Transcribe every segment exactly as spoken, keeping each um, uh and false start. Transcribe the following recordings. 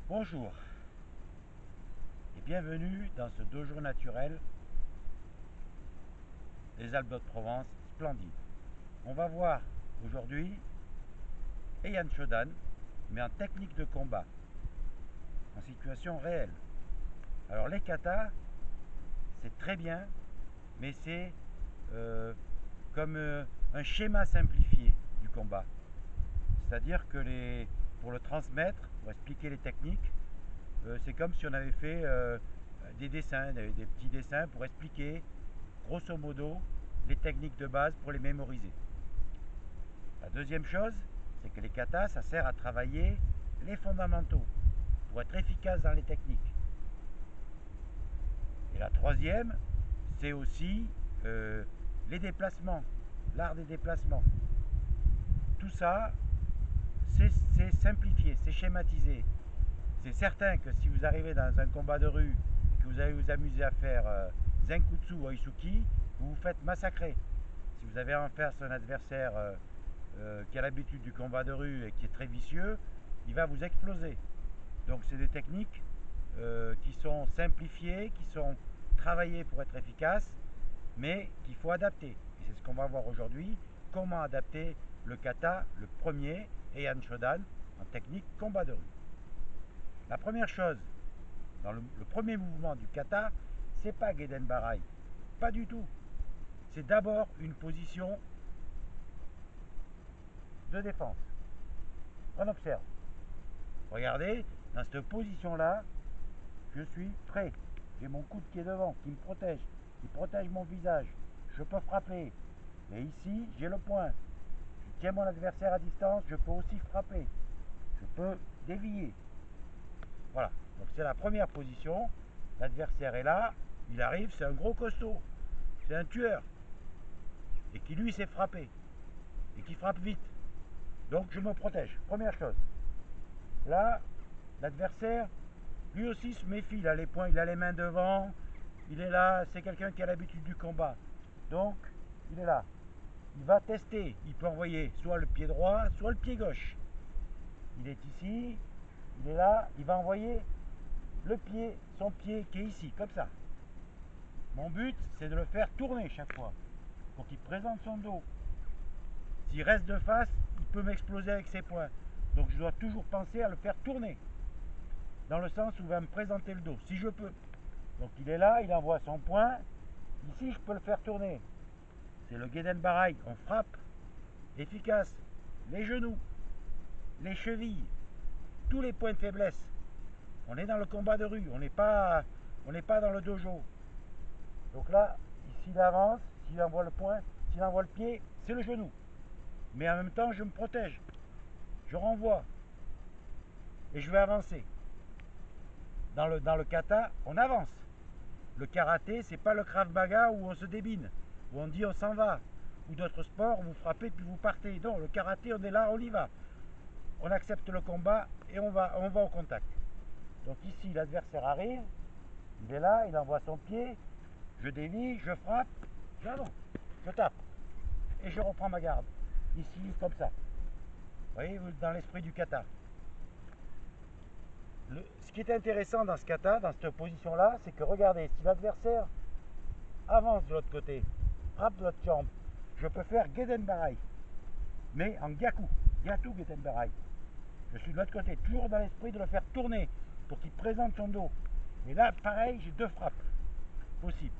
Bonjour et bienvenue dans ce dojo naturel des Alpes de Provence splendide. On va voir aujourd'hui Heian Shodan, mais en technique de combat, en situation réelle. Alors les katas, c'est très bien, mais c'est euh, comme euh, un schéma simplifié du combat. C'est-à-dire que les, pour le transmettre, pour expliquer les techniques, euh, c'est comme si on avait fait euh, des dessins, des, des petits dessins pour expliquer grosso modo les techniques de base pour les mémoriser. La deuxième chose, c'est que les katas, ça sert à travailler les fondamentaux pour être efficace dans les techniques. Et la troisième, c'est aussi euh, les déplacements, l'art des déplacements. Tout ça, c'est simplifié, c'est schématisé. C'est certain que si vous arrivez dans un combat de rue et que vous allez vous amuser à faire euh, Zenkutsu ou Oisuki, vous vous faites massacrer. Si vous avez en face un adversaire euh, euh, qui a l'habitude du combat de rue et qui est très vicieux, il va vous exploser. Donc c'est des techniques euh, qui sont simplifiées, qui sont travaillées pour être efficaces, mais qu'il faut adapter. Et c'est ce qu'on va voir aujourd'hui, comment adapter le kata, le premier, Heian Shodan, en technique combat de rue. La première chose, dans le, le premier mouvement du kata, c'est pas Geden Barai, pas du tout. C'est d'abord une position de défense. On observe. Regardez, dans cette position-là, je suis prêt. J'ai mon coude qui est devant, qui me protège, qui protège mon visage. Je peux frapper. Et ici, j'ai le point. Je tiens mon adversaire à distance, je peux aussi frapper. Je peux dévier. Voilà, donc c'est la première position. L'adversaire est là, il arrive, c'est un gros costaud. C'est un tueur. Et qui lui sait frapper. Et qui frappe vite. Donc je me protège. Première chose. Là, l'adversaire, lui aussi se méfie. Il a les poings, il a les mains devant. Il est là, c'est quelqu'un qui a l'habitude du combat. Donc, il est là. Il va tester. Il peut envoyer soit le pied droit, soit le pied gauche. Il est ici, il est là, il va envoyer le pied, son pied qui est ici, comme ça. Mon but, c'est de le faire tourner chaque fois, pour qu'il présente son dos. S'il reste de face, il peut m'exploser avec ses poings. Donc je dois toujours penser à le faire tourner, dans le sens où il va me présenter le dos, si je peux. Donc il est là, il envoie son poing, ici je peux le faire tourner. C'est le Geden Barai, on frappe, efficace, les genoux, les chevilles, tous les points de faiblesse. On est dans le combat de rue, on n'est pas, on n'est pas dans le dojo. Donc là, s'il avance, s'il envoie le poing, s'il envoie le pied, c'est le genou. Mais en même temps, je me protège. Je renvoie. Et je vais avancer. Dans le, dans le kata, on avance. Le karaté, c'est pas le krav maga où on se débine, où on dit on s'en va. Ou d'autres sports, vous frappez puis vous partez. Non, le karaté, on est là, on y va. On accepte le combat et on va, on va au contact. Donc ici, l'adversaire arrive, il est là, il envoie son pied, je dévie, je frappe, j'avance, je tape, et je reprends ma garde. Ici, comme ça. Vous voyez, dans l'esprit du kata. Le, ce qui est intéressant dans ce kata, dans cette position-là, c'est que regardez, si l'adversaire avance de l'autre côté, frappe de l'autre jambe, je peux faire Geden Barai, mais en Gyaku, Gyatu Geden Barai. Je suis de l'autre côté, toujours dans l'esprit de le faire tourner pour qu'il présente son dos. Et là, pareil, j'ai deux frappes possibles.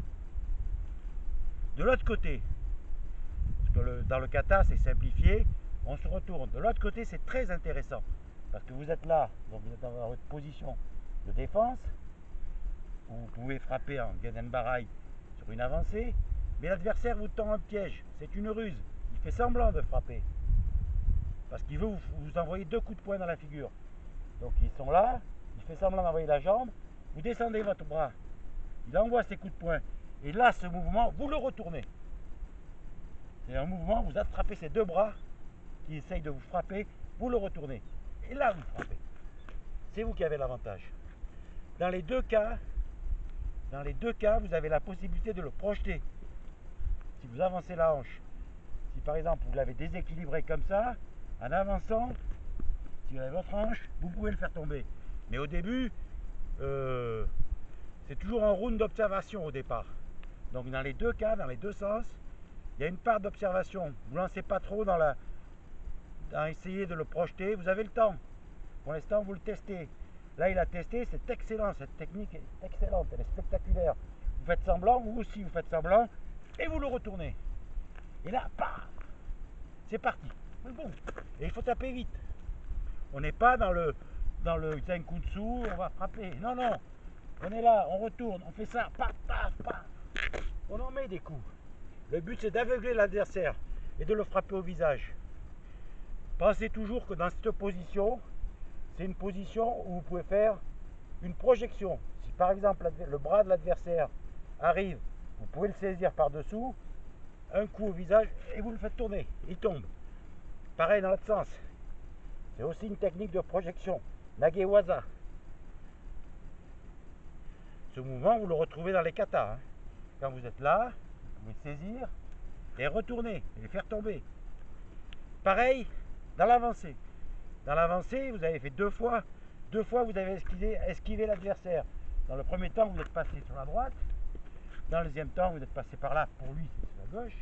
De l'autre côté, parce que le, dans le kata, c'est simplifié, on se retourne. De l'autre côté, c'est très intéressant, parce que vous êtes là, donc vous êtes dans votre position de défense, où vous pouvez frapper en Geden Barai sur une avancée, mais l'adversaire vous tend un piège, c'est une ruse. Il fait semblant de frapper, parce qu'il veut vous, vous envoyer deux coups de poing dans la figure. Donc ils sont là, il fait semblant d'envoyer la jambe, vous descendez votre bras, il envoie ses coups de poing, et là, ce mouvement, vous le retournez. C'est un mouvement, vous attrapez ces deux bras qui essayent de vous frapper, vous le retournez. Et là, vous frappez. C'est vous qui avez l'avantage. Dans les deux cas, dans les deux cas, vous avez la possibilité de le projeter. Si vous avancez la hanche, si par exemple vous l'avez déséquilibré comme ça, en avançant, si vous avez votre hanche, vous pouvez le faire tomber. Mais au début, euh, c'est toujours un round d'observation au départ. Donc dans les deux cas, dans les deux sens, il y a une part d'observation. Vous ne lancez pas trop dans la dans essayer de le projeter. Vous avez le temps. Pour l'instant, vous le testez. Là, il a testé, c'est excellent. Cette technique est excellente, elle est spectaculaire. Vous faites semblant, vous aussi, vous faites semblant, et vous le retournez. Et là, paf, c'est parti. Bon. Et il faut taper vite. On n'est pas dans le dans le Zenkutsu, on va frapper. Non, non. On est là, on retourne, on fait ça, paf, paf, paf. On en met des coups. Le but, c'est d'aveugler l'adversaire et de le frapper au visage. Pensez toujours que dans cette position, c'est une position où vous pouvez faire une projection. Si par exemple le bras de l'adversaire arrive, vous pouvez le saisir par-dessous, un coup au visage et vous le faites tourner. Il tombe. Pareil dans l'autre sens. C'est aussi une technique de projection. Nagewaza. Ce mouvement, vous le retrouvez dans les katas. Hein. Quand vous êtes là, vous pouvez saisir et retourner, et les faire tomber. Pareil dans l'avancée. Dans l'avancée, vous avez fait deux fois. Deux fois, vous avez esquivé, esquivé l'adversaire. Dans le premier temps, vous êtes passé sur la droite. Dans le deuxième temps, vous êtes passé par là. Pour lui, c'est sur la gauche.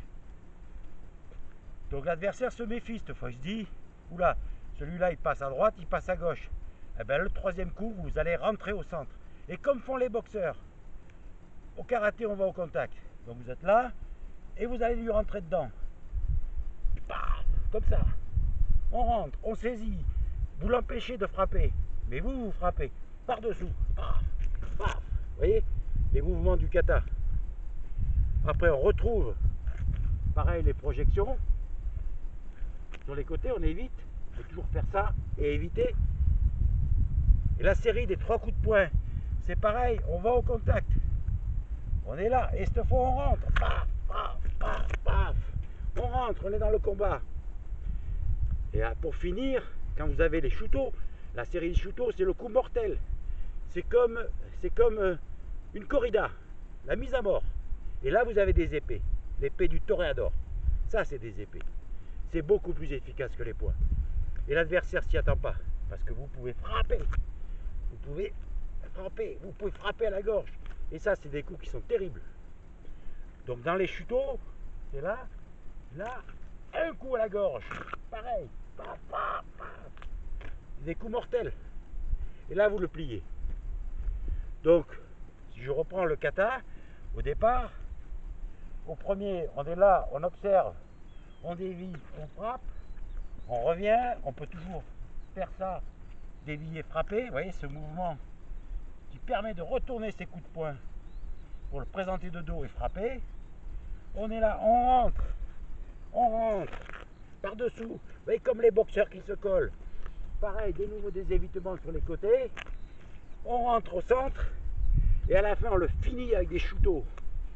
Donc l'adversaire se méfie cette fois. Il se dit, oula, celui-là, il passe à droite, il passe à gauche. Et bien, le troisième coup, vous allez rentrer au centre. Et comme font les boxeurs, au karaté, on va au contact. Donc vous êtes là, et vous allez lui rentrer dedans. Paf, comme ça. On rentre, on saisit. Vous l'empêchez de frapper. Mais vous, vous frappez par-dessous. Paf, paf. Vous voyez les mouvements du kata. Après, on retrouve, pareil, les projections. Sur les côtés, on évite. Il faut toujours faire ça et éviter. Et la série des trois coups de poing, c'est pareil, on va au contact. On est là, et cette fois on rentre. Paf, paf, paf, paf. On rentre, on est dans le combat. Et là, pour finir, quand vous avez les shootos, la série des shootos, c'est le coup mortel. C'est comme, c'est comme euh, une corrida, la mise à mort. Et là, vous avez des épées, l'épée du toréador. Ça, c'est des épées. C'est beaucoup plus efficace que les poings. Et l'adversaire s'y attend pas, parce que vous pouvez frapper. Vous pouvez frapper, vous pouvez frapper à la gorge. Et ça, c'est des coups qui sont terribles. Donc dans les chuteaux, c'est là, là, un coup à la gorge. Pareil. Paf, paf, paf. Des coups mortels. Et là, vous le pliez. Donc, si je reprends le kata, au départ, au premier, on est là, on observe, on dévie, on frappe, on revient, on peut toujours faire ça, dévier, frapper. Vous voyez ce mouvement qui permet de retourner ses coups de poing pour le présenter de dos et frapper. On est là, on rentre, on rentre par-dessous. Vous voyez comme les boxeurs qui se collent. Pareil, de nouveau des évitements sur les côtés. On rentre au centre et à la fin on le finit avec des shootos.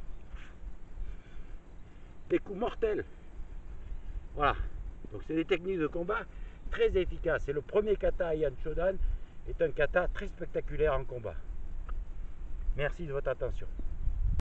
Des coups mortels. Voilà. Donc c'est des techniques de combat très efficaces. Et le premier kata Heian Shodan est un kata très spectaculaire en combat. Merci de votre attention.